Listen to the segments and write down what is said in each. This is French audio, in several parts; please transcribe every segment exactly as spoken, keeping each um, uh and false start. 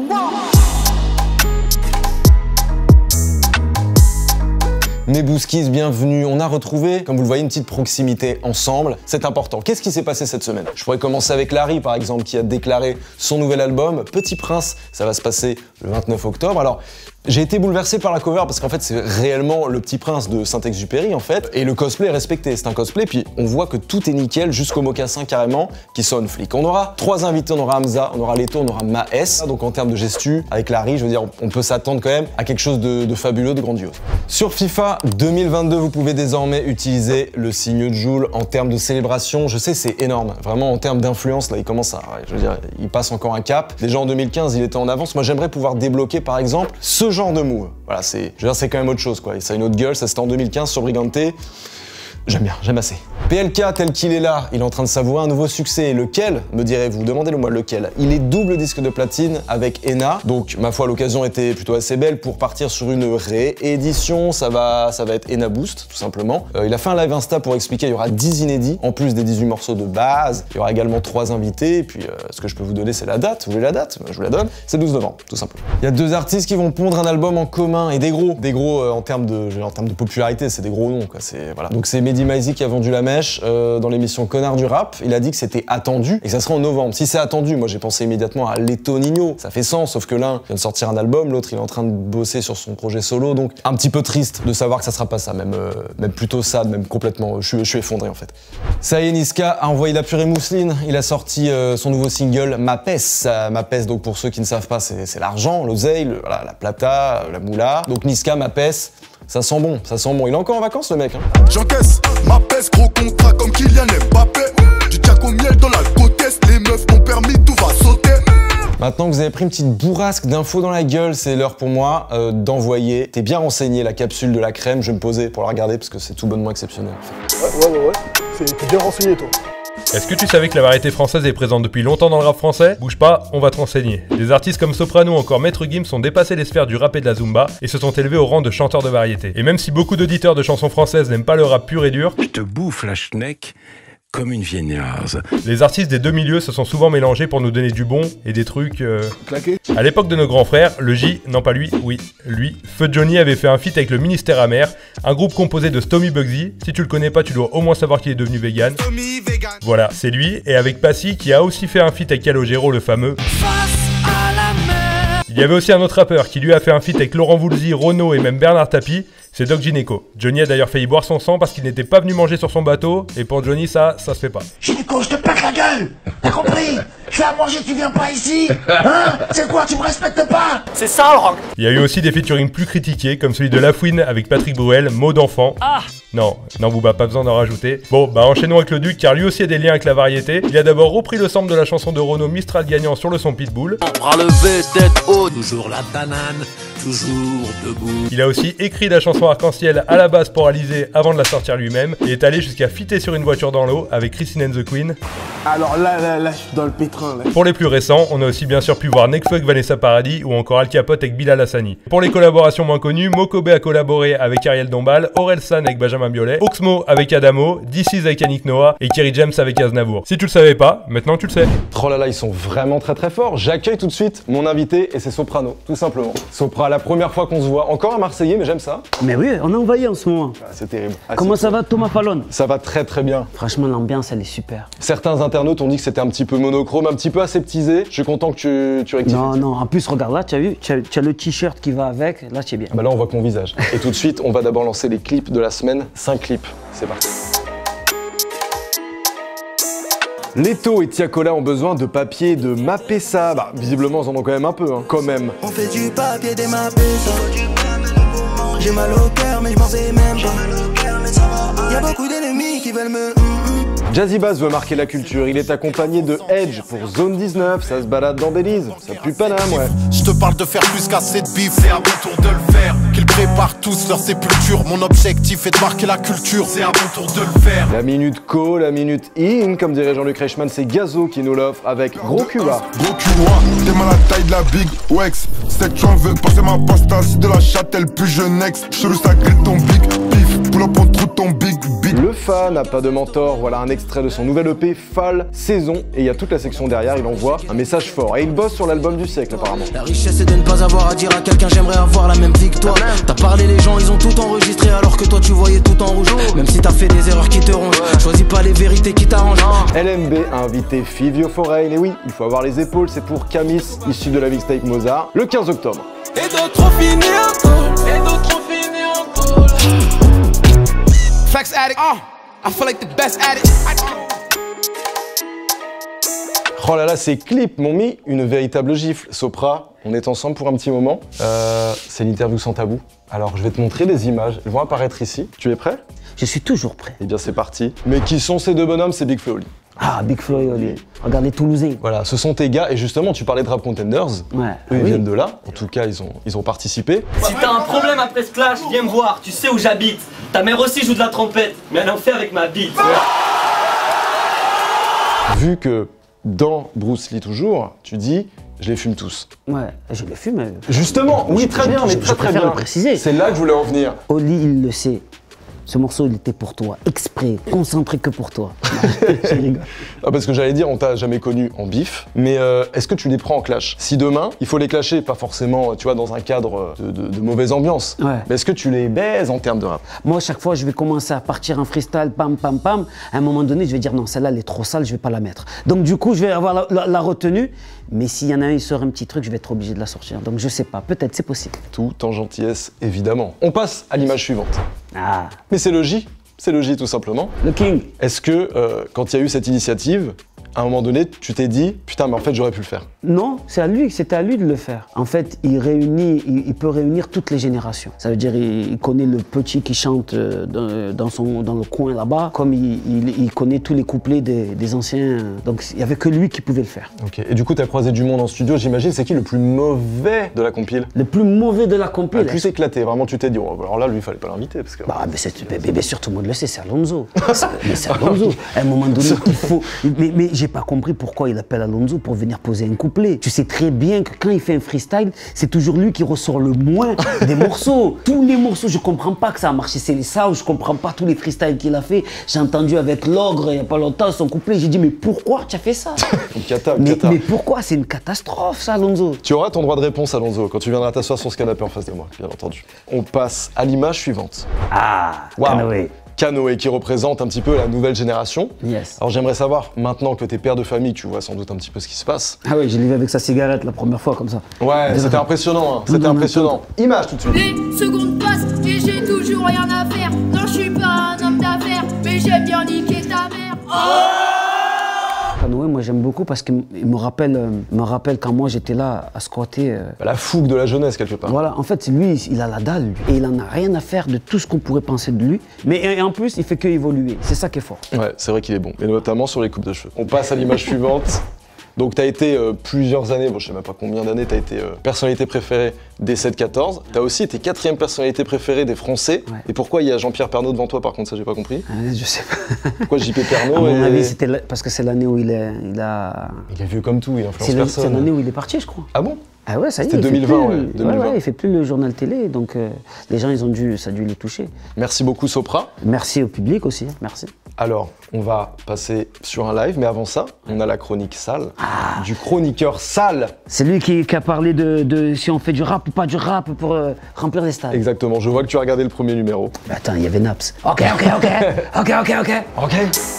Mes Bouskis, bienvenue. On a retrouvé, comme vous le voyez, une petite proximité ensemble. C'est important. Qu'est-ce qui s'est passé cette semaine? Je pourrais commencer avec Larry, par exemple, qui a déclaré son nouvel album, Petit Prince. Ça va se passer le vingt-neuf octobre. Alors, j'ai été bouleversé par la cover parce qu'en fait, c'est réellement le Petit Prince de Saint-Exupéry, en fait. Et le cosplay est respecté. C'est un cosplay, puis on voit que tout est nickel, jusqu'au mocassin carrément, qui sonne flic. On aura trois invités. On aura Hamza, on aura Leto, on aura Maes. Donc, en termes de gestu, avec Larry, je veux dire, on peut s'attendre quand même à quelque chose de, de fabuleux, de grandiose. Sur FIFA deux mille vingt-deux, vous pouvez désormais utiliser le signe de Joule en termes de célébration. Je sais, c'est énorme. Vraiment, en termes d'influence, là, il commence à... Ouais, je veux dire, il passe encore un cap. Déjà en deux mille quinze, il était en avance. Moi, j'aimerais pouvoir débloquer, par exemple, ce genre de move. Voilà, c'est... Je veux dire, c'est quand même autre chose, quoi. Ça a une autre gueule. Ça, c'était en deux mille quinze sur Brigante. J'aime bien, j'aime assez. P L K, tel qu'il est là, il est en train de savourer un nouveau succès. Lequel, me direz-vous? Demandez-le moi lequel. Il est double disque de platine avec Ena. Donc, ma foi, l'occasion était plutôt assez belle pour partir sur une réédition. Ça va, ça va être Ena Boost, tout simplement. Euh, il a fait un live Insta pour expliquer, il y aura dix inédits, en plus des dix-huit morceaux de base. Il y aura également trois invités. Et puis, euh, ce que je peux vous donner, c'est la date. Vous voulez la date? Je vous la donne. C'est le douze novembre, tout simplement. Il y a deux artistes qui vont pondre un album en commun, et des gros. Des gros euh, en termes de, en termes de popularité, c'est des gros noms, quoi. C'est, voilà. Donc, c'est Mehdi Maizi qui a vendu la mèche euh, dans l'émission Connard du Rap. Il a dit que c'était attendu et que ça serait en novembre. Si c'est attendu, moi j'ai pensé immédiatement à Leto Nino. Ça fait sens, sauf que l'un vient de sortir un album, l'autre il est en train de bosser sur son projet solo, donc un petit peu triste de savoir que ça sera pas ça, même, euh, même plutôt sad, même complètement, je suis, je suis effondré en fait. Ça y est, Niska a envoyé la purée mousseline. Il a sorti euh, son nouveau single Mapes. Euh, Mapes, donc pour ceux qui ne savent pas, c'est l'argent, l'oseille, le, voilà, la plata, la moula. Donc Niska, Mapes. Ça sent bon, ça sent bon. Il est encore en vacances, le mec. Hein. J'encaisse ma peste, gros contrat comme Kylian Mbappé. Du jack au miel dans la côtesse, les meufs m'ont permis, tout va sauter. Maintenant que vous avez pris une petite bourrasque d'infos dans la gueule, c'est l'heure pour moi euh, d'envoyer. T'es bien renseigné, la capsule de la crème. Je vais me poser pour la regarder parce que c'est tout bonnement exceptionnel. En fait. Ouais, ouais, ouais, ouais. T'es bien renseigné, toi. Est-ce que tu savais que la variété française est présente depuis longtemps dans le rap français? Bouge pas, on va te renseigner. Des artistes comme Soprano ou encore Maître Gims ont dépassé les sphères du rap et de la zumba et se sont élevés au rang de chanteurs de variété. Et même si beaucoup d'auditeurs de chansons françaises n'aiment pas le rap pur et dur, je te bouffe la schneck comme une viennoise. Les artistes des deux milieux se sont souvent mélangés pour nous donner du bon et des trucs... Euh... Claqué. À l'époque de nos grands frères, le J, non pas lui, oui, lui, Feu Johnny avait fait un feat avec le Ministère Amer, un groupe composé de Stomy Bugsy. Si tu le connais pas, tu dois au moins savoir qu'il est devenu vegan. Voilà, c'est lui, et avec Passy qui a aussi fait un feat avec Calogero, le fameux. Il y avait aussi un autre rappeur qui lui a fait un feat avec Laurent Voulzy, Renaud et même Bernard Tapie, c'est Doc Gynéco. Johnny a d'ailleurs failli boire son sang parce qu'il n'était pas venu manger sur son bateau, et pour Johnny ça, ça se fait pas. Gynéco, je te pète la gueule. T'as compris? Je fais à manger, tu viens pas ici. Hein? C'est quoi, tu me respectes pas? C'est ça le rock. Il y a eu aussi des featuring plus critiqués, comme celui de Lafouine avec Patrick Bruel, Mot d'enfant. Ah. Non, non Booba, pas besoin d'en rajouter. Bon, bah enchaînons avec le Duc, car lui aussi a des liens avec la variété. Il a d'abord repris le sample de la chanson de Renaud Mistral gagnant sur le son Pitbull. Bras levé, tête haute. Toujours la banane, toujours debout. Il a aussi écrit la chanson Arc-en-Ciel à la base pour Alizé avant de la sortir lui-même, et est allé jusqu'à fitter sur une voiture dans l'eau avec Christine and the Queen. Alors là, là, là, je suis dans le pétrin, là. Pour les plus récents, on a aussi bien sûr pu voir Nekfeu avec Vanessa Paradis ou encore Al Capote avec Bilal Hassani. Pour les collaborations moins connues, Mokobe a collaboré avec Ariel Dombal, Orelsan avec Benjamin Biolay, Oxmo avec Adamo, D six avec Yannick Noah et Kerry James avec Aznavour. Si tu le savais pas, maintenant tu le sais. Oh là là, ils sont vraiment très très forts. J'accueille tout de suite mon invité et c'est Soprano, tout simplement. Sopra, la première fois qu'on se voit, encore un Marseillais, mais j'aime ça. Mais oui, on est envahi en ce moment. Ah, c'est terrible. Ah, Comment ça va, Thomas Fallon? Ça va très très bien. Franchement, l'ambiance, elle est super. Certains internautes ont dit que c'était un petit peu monochrome, un petit peu aseptisé. Je suis content que tu, tu rectifies. Non, non, en plus, regarde là, tu as vu, tu as, tu as le t-shirt qui va avec, là, tu es bien. Ah bah là, on voit que mon visage. Et tout de suite, on va d'abord lancer les clips de la semaine. cinq clips, c'est parti. Leto et Tiakola ont besoin de papier de Mapesa. Bah, visiblement, ils en ont quand même un peu, hein. Quand même. On fait du papier des Mapesa. J'ai mal au cœur, mais je m'en fais même pas. Y'a beaucoup d'ennemis qui veulent me... Jazzy Bass veut marquer la culture, il est accompagné de Edge pour Zone dix-neuf, ça se balade dans Belize, ça pue Paname, ouais. Je te parle de faire plus qu'assez de bif, c'est à mon tour de le faire. Qu'ils préparent tous leur sépulture, mon objectif est de marquer la culture, c'est à mon tour de le faire. La minute co, la minute in, comme dirait Jean-Luc Reichmann, c'est Gazo qui nous l'offre avec Gros Cuba. Gros Cuba, t'es mal à la taille de la Big Wex. C'est que tu en veux passer ma pasta, c'est de la Châtel plus je next. Je te à grille ton big pif, pull up on trou ton big beat. Le Alpha n'a pas de mentor, voilà un extrait de son nouvel E P, Fall, Saison, et il y a toute la section derrière, il envoie un message fort. Et il bosse sur l'album du siècle apparemment. La richesse c'est de ne pas avoir à dire à quelqu'un j'aimerais avoir la même vie que toi. T'as parlé, les gens ils ont tout enregistré alors que toi tu voyais tout en rouge. Même si t'as fait des erreurs qui te rongent, choisis pas les vérités qui t'arrangent. L M B a invité Fivio Foreign, et oui, il faut avoir les épaules, c'est pour Camis, issu de la mixtape Mozart, le quinze octobre. Et d'autres ont fini en tôle, et d'autres ont fini en tôle. Flex addict, oh, I feel like the best addict. Oh là là, ces clips m'ont mis une véritable gifle. Sopra, on est ensemble pour un petit moment. Euh, c'est l'interview sans tabou. Alors, je vais te montrer des images. Elles vont apparaître ici. Tu es prêt? Je suis toujours prêt. Eh bien, c'est parti. Mais qui sont ces deux bonhommes? C'est Big Flo et Oli. Ah, Big Flo et Oli. Regarde les Toulousains. Voilà, ce sont tes gars. Et justement, tu parlais de Rap Contenders. Ouais. Eux, oui. ils viennent de là. En tout cas, ils ont, ils ont participé. Si t'as un problème après ce clash, viens me voir. Tu sais où j'habite. Ta mère aussi joue de la trompette. Mais elle en fait avec ma bite. Vu que dans Bruce Lee toujours, tu dis je les fume tous. Ouais, je les fume. Justement, oui, très bien, mais très très bien. Le préciser. C'est là que je voulais en venir. Oli, il le sait. Ce morceau, il était pour toi, exprès, concentré que pour toi. Je rigole. Ah, parce que j'allais dire, on t'a jamais connu en bif, mais euh, est-ce que tu les prends en clash? Si demain, il faut les clasher, pas forcément, tu vois, dans un cadre de, de, de mauvaise ambiance, ouais. Mais est-ce que tu les baises en termes de rap? Moi, chaque fois, je vais commencer à partir en freestyle, pam, pam, pam. À un moment donné, je vais dire non, celle-là, elle est trop sale, je vais pas la mettre. Donc, du coup, je vais avoir la, la, la retenue, mais s'il y en a un, il sort un petit truc, je vais être obligé de la sortir. Donc, je sais pas, peut-être, c'est possible. Tout en gentillesse, évidemment. On passe à l'image suivante. Ah. Mais c'est le J. C'est le J tout simplement. Le King. Est-ce que euh, quand il y a eu cette initiative, à un moment donné, tu t'es dit putain, mais en fait j'aurais pu le faire? Non, c'est à lui, c'était à lui de le faire. En fait, il réunit, il, il peut réunir toutes les générations. Ça veut dire, il, il connaît le petit qui chante dans, dans, son, dans le coin là-bas, comme il, il, il connaît tous les couplets des, des anciens. Donc il n'y avait que lui qui pouvait le faire. Ok. Et du coup, tu as croisé du monde en studio, j'imagine. C'est qui le plus mauvais de la compile? Le plus mauvais de la compile. Le plus éclaté. Vraiment, tu t'es dit, oh, alors là, lui, il fallait pas l'inviter parce que. Bah, mais, mais bien sûr, tout le monde le sait, c'est Alonso. Mais c'est Alonso. À un moment donné, il faut. Mais, mais j'ai pas compris pourquoi il appelle Alonso pour venir poser un couplet. Tu sais très bien que quand il fait un freestyle, c'est toujours lui qui ressort le moins des morceaux. Tous les morceaux, je comprends pas que ça a marché, c'est les ça, ou je comprends pas tous les freestyles qu'il a fait. J'ai entendu avec l'ogre il y a pas longtemps son couplet, j'ai dit mais pourquoi tu as fait ça? Une cata, une mais, cata. mais pourquoi? C'est une catastrophe ça, Alonso. Tu auras ton droit de réponse, Alonso, quand tu viendras t'asseoir sur ce canapé en face de moi, bien entendu. On passe à l'image suivante. Ah, wow. Canoë. Canoë qui représente un petit peu la nouvelle génération. Yes. Alors j'aimerais savoir, maintenant que t'es père de famille, tu vois sans doute un petit peu ce qui se passe. Ah oui, je l'ai vu avec sa cigarette la première fois comme ça. Ouais, c'était impressionnant, hein. C'était impressionnant. Image tout de suite. Les secondes passent et j'ai toujours rien à faire. Non, je suis pas un homme d'affaires, mais j'aime bien niquer ta mère. Oh Canoë, moi j'aime beaucoup parce qu'il me rappelle, euh, me rappelle quand moi j'étais là à squatter. Euh... La fougue de la jeunesse quelque part. Voilà, en fait lui, il a la dalle lui, et il en a rien à faire de tout ce qu'on pourrait penser de lui. Mais et en plus, il fait que évoluer. C'est ça qui est fort. Ouais, c'est vrai qu'il est bon, et notamment sur les coupes de cheveux. On passe à l'image suivante. Donc t'as été euh, plusieurs années, bon je sais même pas combien d'années, t'as été euh, personnalité préférée des sept quatorze. T'as aussi été quatrième personnalité préférée des Français. Ouais. Et pourquoi il y a Jean-Pierre Pernaut devant toi par contre, ça j'ai pas compris? euh, Je sais pas. Pourquoi J P Pernaut? À mon et... avis c'était parce que c'est l'année où il, est, il a... Il est vieux comme tout, il influence personne. C'est l'année où il est parti je crois. Ah bon? Ah ouais, ça y est. C'était deux mille vingt, plus, ouais. deux mille vingt. Ouais, ouais, il fait plus le journal télé, donc euh, les gens ils ont dû, ça a dû les toucher. Merci beaucoup Sopra. Merci au public aussi, merci. Alors, on va passer sur un live, mais avant ça, on a la chronique sale, ah. du chroniqueur sale. C'est lui qui, qui a parlé de, de si on fait du rap ou pas du rap pour euh, remplir les stades. Exactement, je vois que tu as regardé le premier numéro. Bah attends, il y avait Naps. Ok, ok, ok, ok, ok, ok. Ok.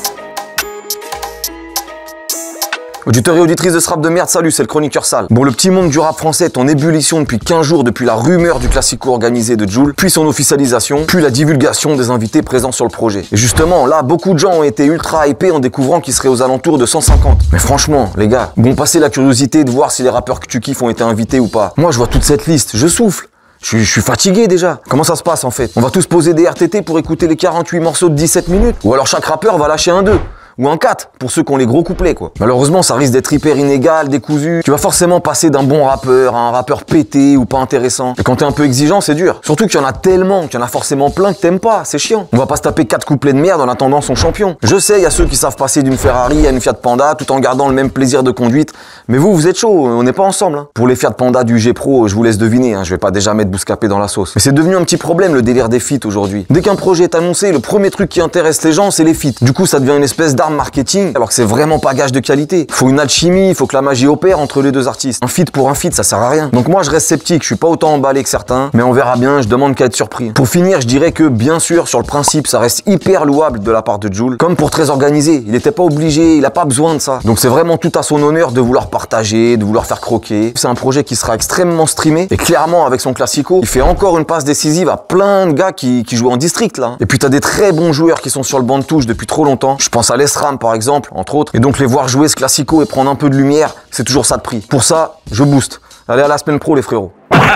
Auditeurs et auditrices de ce rap de merde, salut, c'est le chroniqueur sale. Bon, le petit monde du rap français est en ébullition depuis quinze jours, depuis la rumeur du classico organisé de Jul, puis son officialisation, puis la divulgation des invités présents sur le projet. Et justement, là, beaucoup de gens ont été ultra hypés en découvrant qu'ils seraient aux alentours de cent cinquante. Mais franchement, les gars, bon, passez la curiosité de voir si les rappeurs que tu kiffes ont été invités ou pas. Moi, je vois toute cette liste, je souffle. Je, je suis fatigué déjà. Comment ça se passe en fait? On va tous poser des R T T pour écouter les quarante-huit morceaux de dix-sept minutes? Ou alors chaque rappeur va lâcher un d'eux? ou un quatre pour ceux qui ont les gros couplets quoi. Malheureusement ça risque d'être hyper inégal, décousu. Tu vas forcément passer d'un bon rappeur à un rappeur pété ou pas intéressant. Et quand t'es un peu exigeant c'est dur. Surtout qu'il y en a tellement, qu'il y en a forcément plein que t'aimes pas, c'est chiant. On va pas se taper quatre couplets de merde en attendant son champion. Je sais, il y a ceux qui savent passer d'une Ferrari à une Fiat Panda tout en gardant le même plaisir de conduite. Mais vous, vous êtes chaud, on n'est pas ensemble. Hein. Pour les Fiat Panda du G Pro, je vous laisse deviner, hein, je vais pas déjà mettre Bouscapé dans la sauce. Mais c'est devenu un petit problème le délire des feats aujourd'hui. Dès qu'un projet est annoncé, le premier truc qui intéresse les gens c'est les feats. Du coup ça devient une espèce d'arme marketing alors que c'est vraiment pas gage de qualité. Faut une alchimie, faut que la magie opère entre les deux artistes. Un feat pour un feat ça sert à rien. Donc moi je reste sceptique, je suis pas autant emballé que certains, mais on verra bien, je demande qu'à être surpris. Pour finir, je dirais que bien sûr sur le principe ça reste hyper louable de la part de Jul. Comme pour Très Organisé, il était pas obligé, il a pas besoin de ça. Donc c'est vraiment tout à son honneur de vouloir partager, de vouloir faire croquer. C'est un projet qui sera extrêmement streamé et clairement avec son classico, il fait encore une passe décisive à plein de gars qui, qui jouent en district là. Et puis t'as des très bons joueurs qui sont sur le banc de touche depuis trop longtemps. Je pense à l'Esram par exemple, entre autres. Et donc les voir jouer ce classico et prendre un peu de lumière, c'est toujours ça de prix. Pour ça, je booste. Allez à la semaine pro les frérots.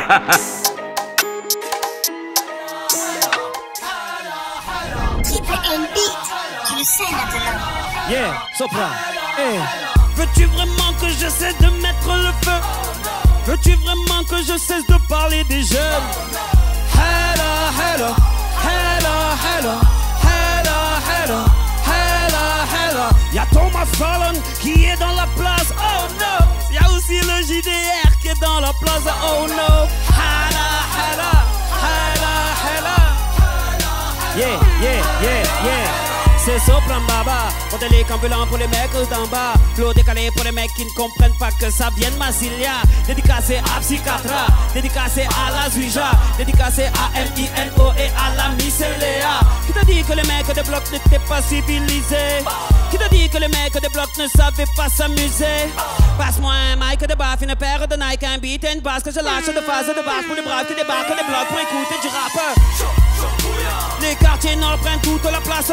Yeah, Sopra. Hey. Veux-tu vraiment que je cesse de mettre le feu? Veux-tu vraiment que je cesse de parler des jeunes? Hello, hello, hello, hello, hello, hello, hello, hello. Y'a Thomas Fallon qui est dans la place, oh no. Y'a aussi le J D R qui est dans la place, oh no. Hello, hello, hello, hello. Yeah, yeah, yeah, yeah. C'est Sopran Baba, modèle ambulant pour les mecs d'en bas. Flow décalé pour les mecs qui ne comprennent pas que ça vient de Massilia. Dédicacé à Psychiatra, dédicacé à la Zuija, dédicacé à M I N O et à la Mycéléa. Qui t'a dit que les mecs des blocs n'étaient pas civilisés? Qui t'a dit que les mecs des blocs ne savaient pas s'amuser? Passe-moi un mic de baff, une paire de Nike, un beat et une basse que je lâche de phase de basse pour les braves qui débarquent des blocs pour écouter du rap. Les quartiers nord prennent toute la place.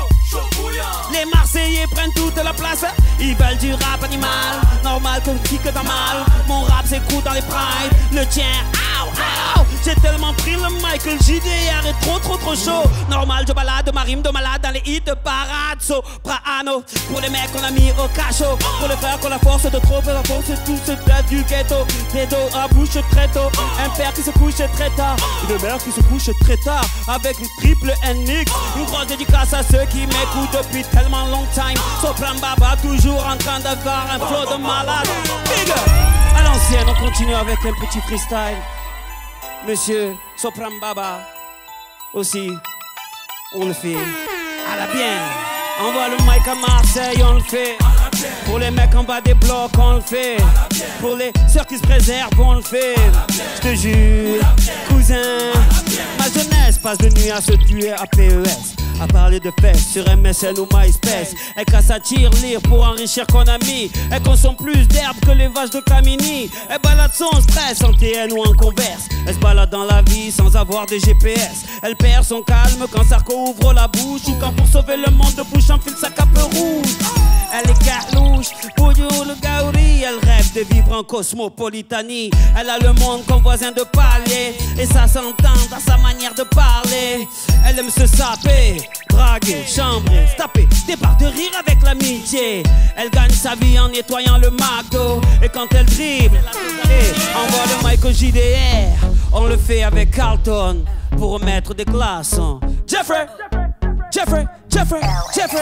Les Marseillais prennent toute la place. Ils veulent du rap animal, normal qu'on kick dans mal. Mon rap s'écoute dans les prides, le tien, ow, ow. J'ai tellement pris le mic que le J D R est trop trop trop chaud. Normal, je balade ma rime de malade dans les hits de parade. Soprano, pour les mecs qu'on a mis au cachot. Pour les frères qu'on a force de trop, la force de tout se tête du ghetto. Des dos à bouche très tôt, un père qui se couche très tard, une mère qui se couche très tard. Avec une triple N X, une grosse dédicace à ceux qui m'écoutent depuis tellement long time. Sopran Baba, toujours en train d'avoir un flow de malade. Big up. À l'ancienne, on continue avec un petit freestyle. Monsieur Sopran Baba, aussi, on le fait à la bien. Envoie le mic à Marseille, on le fait. Pour les mecs en bas des blocs, on le fait. Pour les sœurs qui se préservent, on le fait. Je te jure, cousin, ma jeunesse passe de nuit à se tuer à P E S. À parler de fesses sur M S N ou MySpace. Elle casse à tir-lire pour enrichir Konami. Elle consomme plus d'herbe que les vaches de Camini. Elle balade son stress en T N ou en Converse. Elle se balade dans la vie sans avoir de G P S. Elle perd son calme quand Sarko ouvre la bouche. Ou quand pour sauver le monde de bouche enfile sa cape rouge. Elle est galouche, bouillou le gaouri. Elle rêve de vivre en cosmopolitanie. Elle a le monde comme voisin de palier. Et ça s'entend dans sa manière de parler. Elle aime se saper, draguer, chambrer, se taper des barres de rire avec l'amitié. Elle gagne sa vie en nettoyant le McDo. Et quand elle dribble, hey, envoie le mic au J D R. On le fait avec Carlton pour remettre des glaçons. Jeffrey, Jeffrey, Jeffrey, Jeffrey.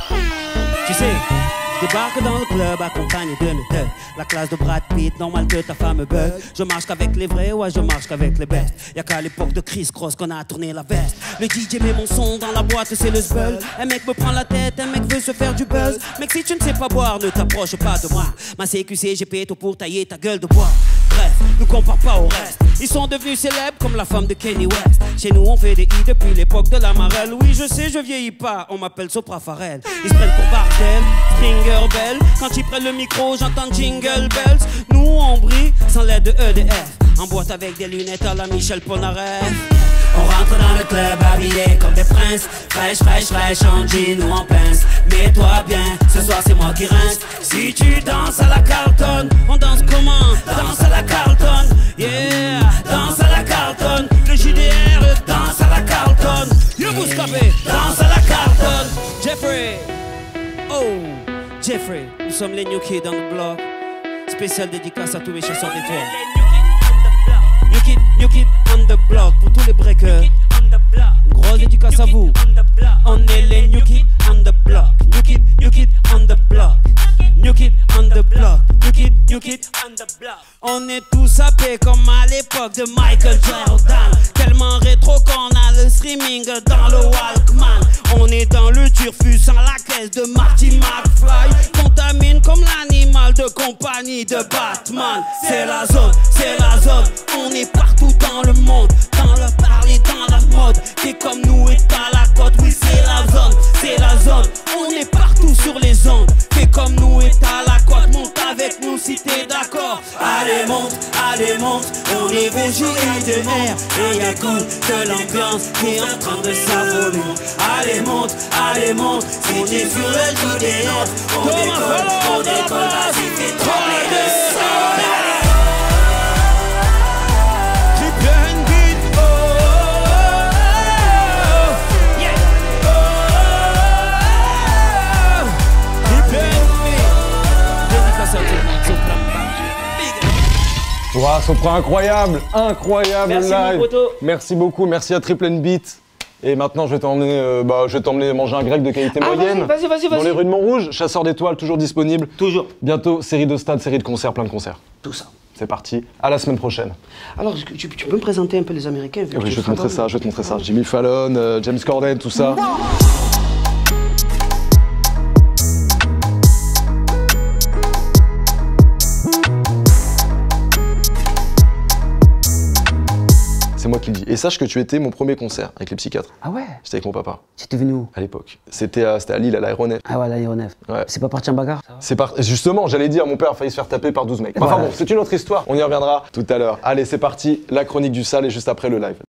Tu sais, je débarque dans le club accompagné de mes deux. La classe de Brad Pitt, normal que ta femme bug. Je marche qu'avec les vrais, ouais je marche qu'avec les bestes. Y'a qu'à l'époque de Chris Cross qu'on a tourné la veste. Le D J met mon son dans la boîte, c'est le zbeul. Un mec me prend la tête, un mec veut se faire du buzz. Mec si tu ne sais pas boire, ne t'approche pas de moi. Ma C Q C G P tout pour tailler ta gueule de bois. Bref, ne compare pas au reste. Ils sont devenus célèbres comme la femme de Kanye West. Chez nous on fait des hits depuis l'époque de la Marelle. Oui je sais, je vieillis pas, on m'appelle Sopra Farel. Ils se prennent pour Bartel, Stringer Bell. Quand ils prennent le micro, j'entends Jingle Bells. Nous on brille sans l'aide de E D F. En boîte avec des lunettes à la Michel Polnareff. On rentre dans le club habillé comme des princes. Fraîche, fraîche, fraîche en jean ou en pince. Mets-toi bien, ce soir c'est moi qui rince. Si tu danses à la Carlton, on danse comment? Danse à la Carlton, yeah. Danse à la Carlton, le J D R danse à la Carlton. You Bouscapé, danse à la Carlton. Jeffrey, Free. Nous sommes les New Kids dans le bloc. Spécial dédicace à tous les chasseurs d'étoiles. New Kids, New Kids on the block. Pour tous les breakers. Une grosse dédicace à vous. On est les New Kids on the block. New Kids, New Kids on the block. New Kids on the block. New Kids, New Kids on the block. On est tous sapés comme à l'époque de Michael Jordan. Tellement rétro qu'on a le streaming dans le Walkman. On est dans le turfu sans la caisse de Marty McFly. Contamine comme l'animal de compagnie de Batman. C'est la zone, c'est la zone. On est partout dans le monde. Dans le parler, dans la mode. T'es comme nous et t'as la côte. Oui, c'est la zone, c'est la zone. On est partout sur les ondes. Fais comme nous et t'as la côte. Monte avec nous si t'es d'accord. Allez monte, allez monte. On est V J I D R. Et y'a goût de l'ambiance qui est en train de s'avoler. Allez monte, allez monte. On est sur le J D F. On décolle, on décolle. Vas-y fais trembler le sol. Ouah, Sopra, incroyable, incroyable merci live. Mon poteau. Merci beaucoup, merci à Triple N Beat. Et maintenant, je vais t'emmener, euh, bah, je vais t'emmener manger un grec de qualité ah, moyenne. Vas-y, vas-y, vas-y. Dans les rues de Montrouge, chasseur d'étoiles, toujours disponible. Toujours. Bientôt, série de stades, série de concerts, plein de concerts. Tout ça. C'est parti. À la semaine prochaine. Alors, tu, tu peux me présenter un peu les Américains? Oui, je vais te montrer ça, je vais te montrer ça. Jimmy Fallon, euh, James Corden, tout ça. C'est moi qui le dis. Et sache que tu étais mon premier concert avec les psychiatres. Ah ouais? J'étais avec mon papa. C'était venu où? À l'époque. C'était à, à Lille, à l'aéronef. Ah ouais, à l'aéronef. Ouais. C'est pas parti en bagarre? C'est par... Justement, j'allais dire, mon père a failli se faire taper par douze mecs. Enfin voilà. bon, c'est une autre histoire. On y reviendra tout à l'heure. Allez, c'est parti. La chronique du sale et juste après le live.